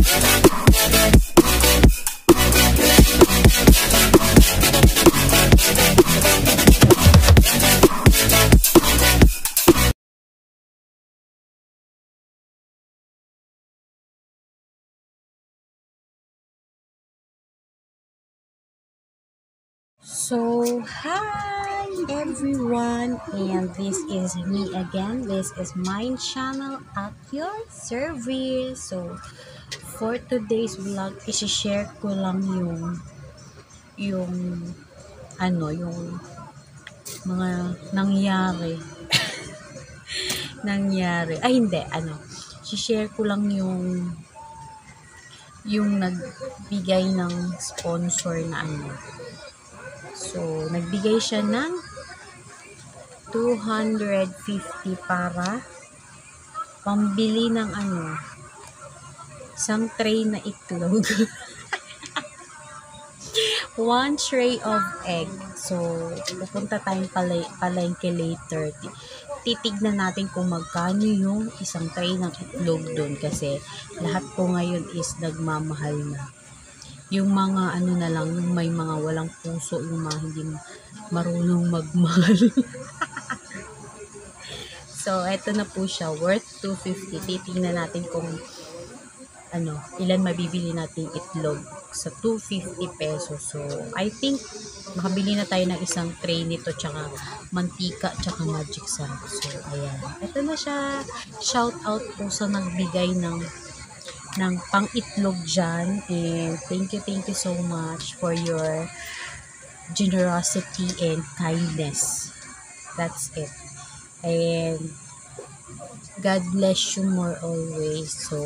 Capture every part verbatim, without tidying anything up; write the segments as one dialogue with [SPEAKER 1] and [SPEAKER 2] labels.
[SPEAKER 1] So, hi everyone, and this is me again. This is my channel at your service. So, for today's vlog, isi-share ko lang yung yung ano, yung mga nangyari. nangyari. Ay, hindi, ano. I-share ko lang yung yung nagbigay ng sponsor na ano. So, nagbigay siya ng two hundred fifty para pambili ng ano, isang tray na itlog. One tray of egg. So, pupunta tayong palay palengke later. Titignan natin kung magkano yung isang tray ng itlog doon kasi lahat po ngayon is nagmamahal na. Yung mga ano na lang, yung may mga walang puso, yung mga hindi marunong magmahal. So, eto na po siya, worth two fifty. Titingnan natin kung ano, ilan mabibili natin itlog sa two fifty pesos. So, I think makabili na tayo ng isang tray nito, tsaka mantika, tsaka magic sarap. So, ayan. Eto na siya. Shout out po sa nagbigay ng ng pang-itlog dyan, and thank you, thank you so much for your generosity and kindness. That's it. And God bless you more always. So,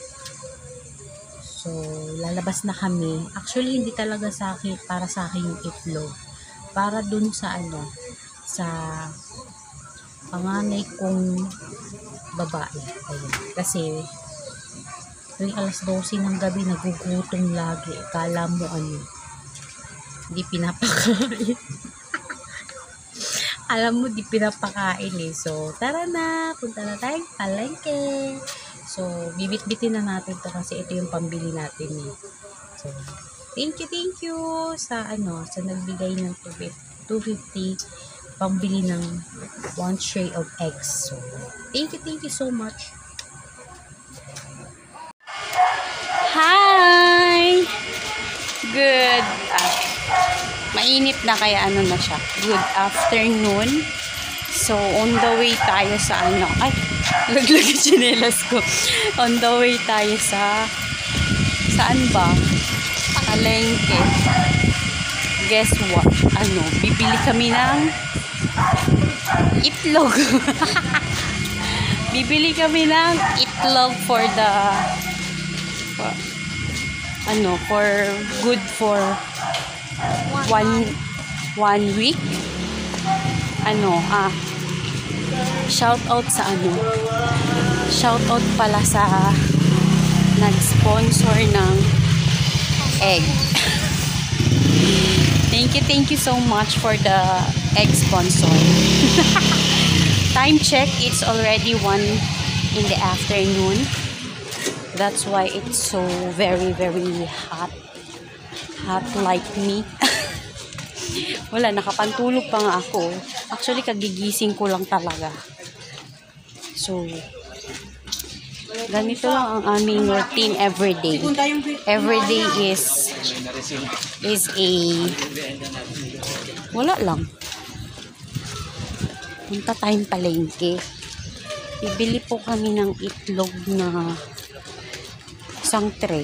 [SPEAKER 1] so lalabas na kami. Actually, hindi talaga sa akin, para sa akin yung itlog. Para dun sa ano, sa panganay kong babae. Ayun. Kasi, tuwing alas dose ng gabi, nagugutom lagi. Kala mo ano, hindi pinapakain. Alam mo, di pinapakain eh. So, tara na, punta na tayong palengke. So, bibit-bitin na natin to kasi ito yung pambili natin eh. So, thank you, thank you sa ano, sa nagbigay ng two fifty pambili ng one tray of eggs. So, thank you, thank you so much. Hi! Good. Ah, mainit na kaya ano na siya. Good afternoon. So, on the way tayo sa ano. Ay, laglag yung chinelas ko. On the way tayo sa saan ba? Palengke. Guess what? Ano, bibili kami ng itlog. Bibili kami ng itlog for the for, ano, for good for one one week. Ano, ah shout out sa ano, shout out pala sa nag-sponsor ng egg. Thank you, thank you so much for the egg sponsor. Time check, it's already one in the afternoon. That's why it's so very, very hot. Hot like me. Wala, nakapantulog pa nga ako. Actually, kagigising ko lang talaga. So, ganito lang ang aming routine everyday. Everyday is is a wala lang. Punta tayong palengke. Bibili po kami ng itlog na isang tray.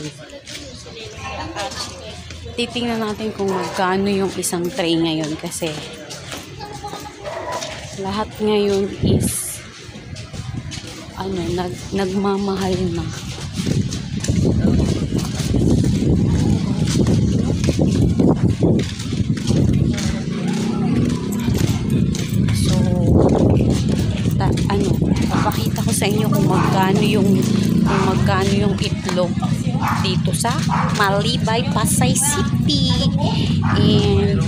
[SPEAKER 1] Titingnan natin kung magkano yung isang tray ngayon kasi lahat ngayon is ano, nag, nagmamahal na. So, ta, ano, papakita ko sa inyo kung magkano yung kung magkano yung itlog dito sa Malibay, Pasay City. And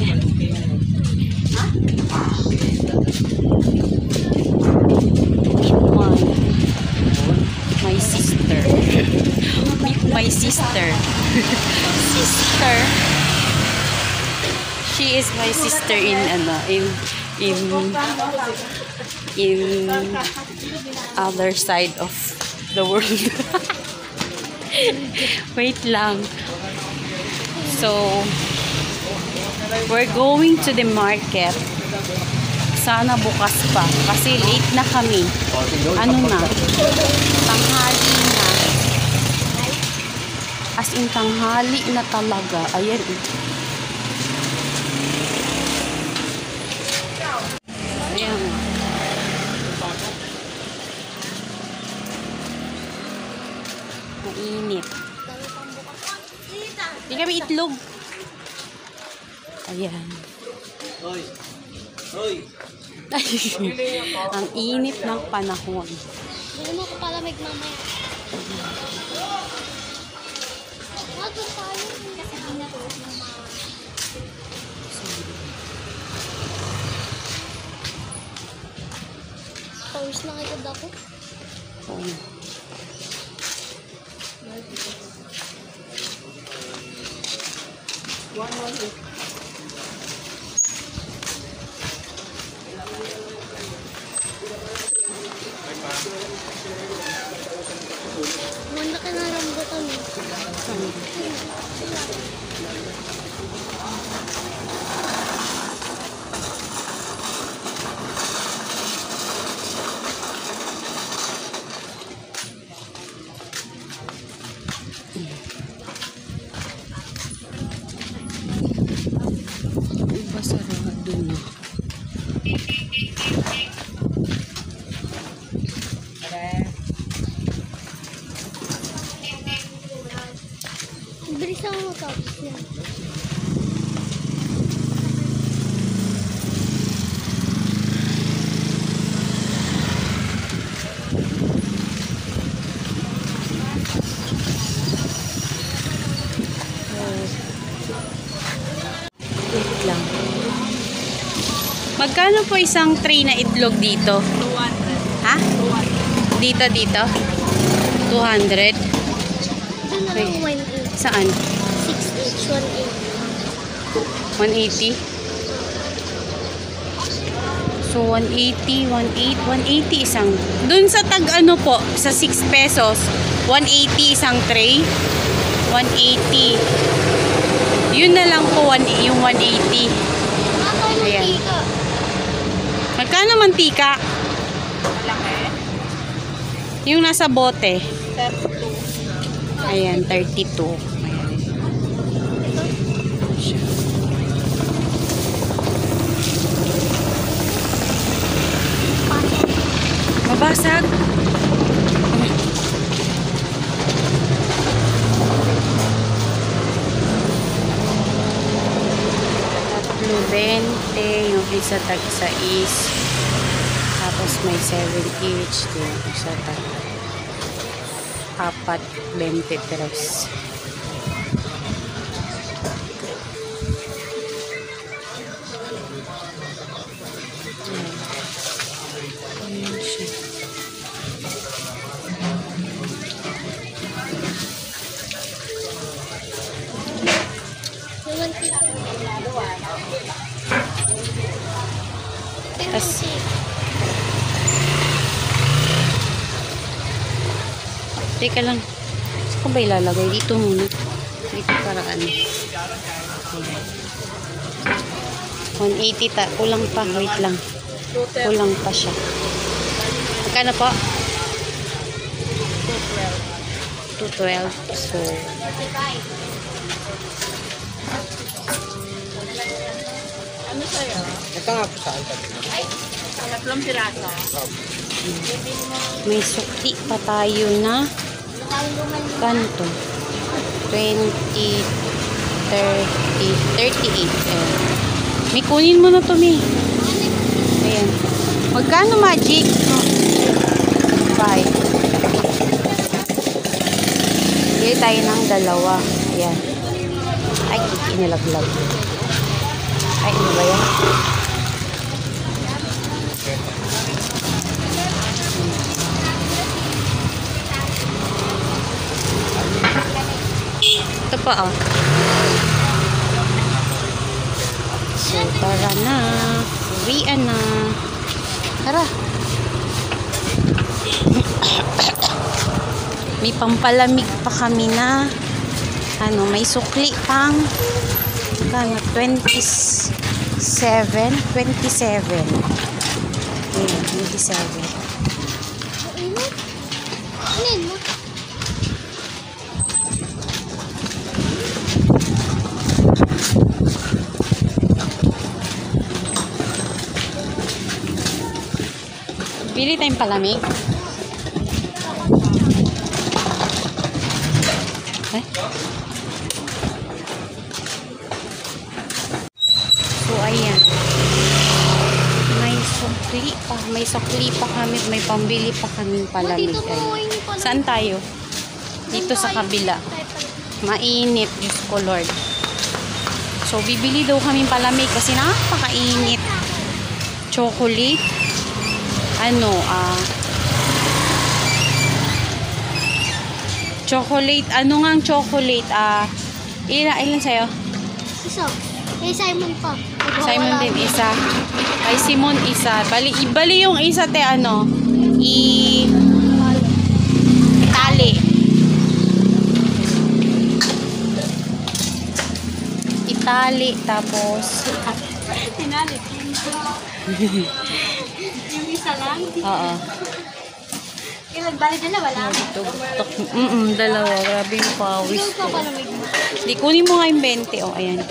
[SPEAKER 1] meet my my sister. Meet my
[SPEAKER 2] my sister. Sister. She is my sister in ano, in in in other side of the world. Wait lang. So, we're going to the market. Sana bukas pa. Kasi late na kami. Ano na? Tanghali na. As in, tanghali na talaga. Ayan. Ayan. Mainit. Hindi kami itlog. Ayan.
[SPEAKER 3] Hoy. Hoy.
[SPEAKER 2] Ang init ng panahon.
[SPEAKER 4] Hindi mo ko palamig mamaya. Wag ko tayo. Kasi hindi na tulog ng mga... Pawis na agad ako.
[SPEAKER 2] Oo.
[SPEAKER 3] One, one, eight.
[SPEAKER 4] Manda ka na rambutan eh.
[SPEAKER 2] Iba sarado na.
[SPEAKER 4] Bilis ako matapos yan.
[SPEAKER 2] Wait lang. Magkano po isang tray na itlog dito?
[SPEAKER 1] two hundred.
[SPEAKER 2] Ha? Dito, dito? two hundred?
[SPEAKER 4] Doon na lang one eight.
[SPEAKER 2] Saan?
[SPEAKER 4] six each, one eight.
[SPEAKER 2] one eighty? So, one eighty, one eighty, one eighty isang. Dun sa tag ano po, sa six pesos, one eighty isang tray. one eighty. Yun na lang po, one, yung one eighty.
[SPEAKER 4] Nakakain
[SPEAKER 2] Ayan.
[SPEAKER 4] ng tika.
[SPEAKER 2] Magkano mantika? Yung nasa bote.
[SPEAKER 1] thirty-two.
[SPEAKER 2] Ayan, thirty-two. Mabasag. Tatlo bente, yung isa tag sa is. Tapos may seven each, yung isa tag apat, bente tres. Ayan siya.
[SPEAKER 4] Yung one tika.
[SPEAKER 2] Tas, teka lang. Saan ko ba ilalagay? Dito muna. Dito para ano. one eighty ta. Kulang pa. Wait lang. Kulang pa siya. Magkano po? two twelve. So,
[SPEAKER 1] Ano sa'yo?
[SPEAKER 3] Ito nga po sa akin.
[SPEAKER 1] Ay, tatlong piraso.
[SPEAKER 2] may sukti pa tayo na kanto. twenty, thirty, thirty-eight. Ayan. May kunin mo na to, Mi. Ayan. Magkano, Magic? five. Bili tayo ng dalawa. Ayan. Ay, inilaglag. Ay, ano ba yan? pa oh. So, tara na. Uwian na. Tara. May pampalamig pa kami na ano, may sukli pang ano, twenty-seven twenty-seven ayan, twenty-seven.
[SPEAKER 4] Init? Init mo?
[SPEAKER 2] Pili tayong palamig. Ay. So, ayan. May sukli pa. May sukli pa kami. May pambili pa kami palamig.
[SPEAKER 4] Dito mo
[SPEAKER 2] Ayan.
[SPEAKER 4] yung palamig.
[SPEAKER 2] Saan tayo? Dito sa kabila. Mainit. Diyos ko, Lord. So, bibili daw kami palamig kasi napakainit. Chocolate. Ano, ah... chocolate. Ano nga ang chocolate? Ah, ilan, ilan sa'yo?
[SPEAKER 4] Isa. Eh, Simon pa.
[SPEAKER 2] Simon din isa. Kay Simon isa. Bali, bali yung isa te ano? I... Itali. Itali. Tapos...
[SPEAKER 4] Tinali. Yung isa lang.
[SPEAKER 2] Oo.
[SPEAKER 4] Ilan bali dala wala?
[SPEAKER 2] Mm-mm, dalawa. Grabe yung pawis
[SPEAKER 4] Ikaw pa
[SPEAKER 2] ko.
[SPEAKER 4] palamig mo.
[SPEAKER 2] Di, kunin mo nga yung twenty. O, oh, ayan.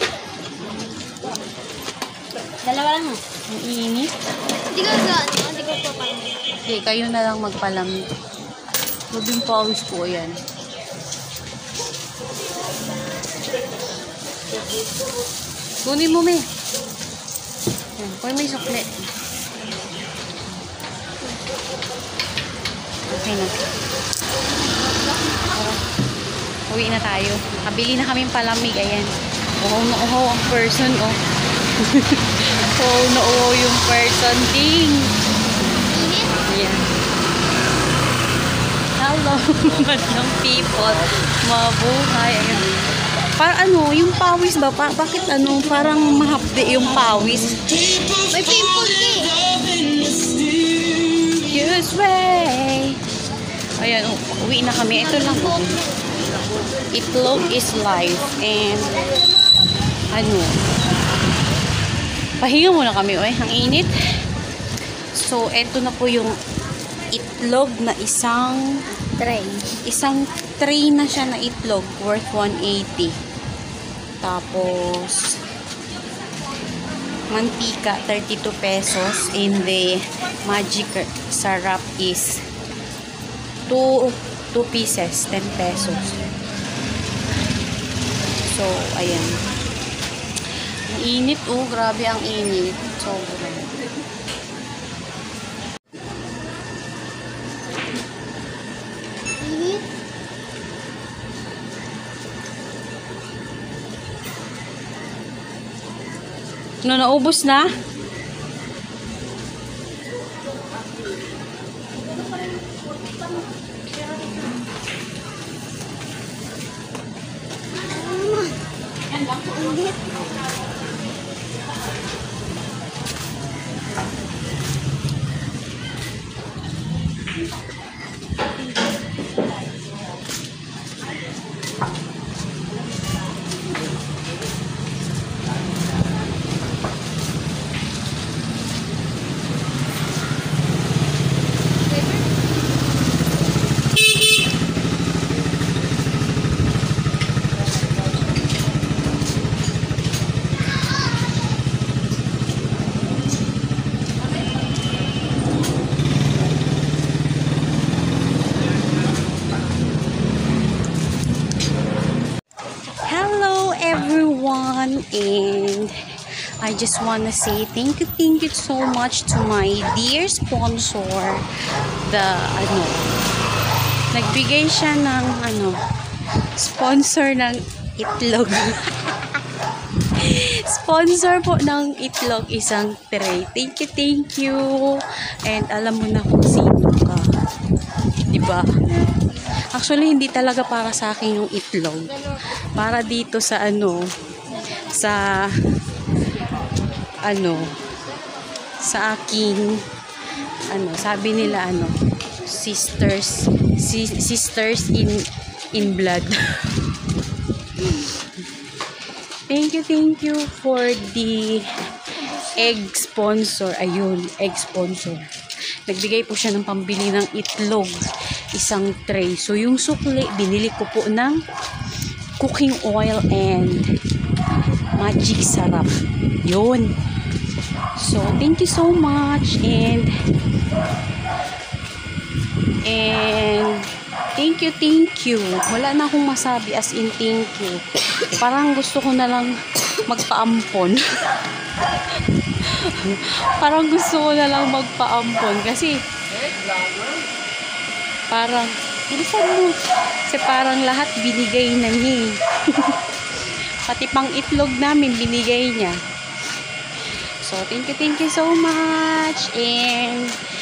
[SPEAKER 4] Dalawa lang mo.
[SPEAKER 2] Ang init.
[SPEAKER 4] Hindi ko ga, ano? Hindi ko pa palamig.
[SPEAKER 2] Okay, kayo na lang magpalamig. Grabe yung pawis ko. Ayan. Kunin mo, me. Ayan, kunin mo yung sukli. Okay na. Uwi na tayo. Nakabili na kami palamig. Ayan. Uhaw na uhaw ang person, oh. Uhaw na uhaw yung person. Ding! Ayan. Hello, madlang people. Mabuhay. Ayan. Para ano, yung pawis ba? Pa bakit ano, parang mahapdi yung pawis?
[SPEAKER 4] May pimple eh.
[SPEAKER 2] Use way. Ayan, uwi na kami. Ito lang. Itlog is life. And, ano, pahinga muna kami. Oy, ang init. So, ito na po yung itlog na isang
[SPEAKER 4] Try.
[SPEAKER 2] isang tray na siya na itlog worth one eighty. Tapos, mantika, thirty-two pesos. And the magic sarap is two pieces, ten pesos. So, ayan. Ang init, oh. Grabe ang init. Sobrang.
[SPEAKER 4] Init.
[SPEAKER 2] Ano, naubos na? And I just want to say thank you, thank you so much to my dear sponsor. The, ano, nagbigay siya ng, ano, sponsor ng itlog. Sponsor po ng itlog, isang tray. Thank you, thank you. And alam mo na kung sino ka. Diba? Actually, hindi talaga para sa akin yung itlog. para dito sa ano, sa ano, sa aking ano, sabi nila ano, sisters, si, sisters in in blood. Thank you, thank you for the egg sponsor. Ayun, egg sponsor. Nagbigay po siya ng pambili ng itlog, isang tray. So, yung sukli, binili ko po ng cooking oil and magic sarap. Yun. So, thank you so much and and thank you, thank you. Wala na akong masabi as in thank you. Parang gusto ko na lang magpaampon. Parang gusto ko na lang magpaampon kasi parang bilisan mo. Kasi parang lahat binigay na niya. Pati pang itlog namin binigay niya. So, thank you, thank you so much. And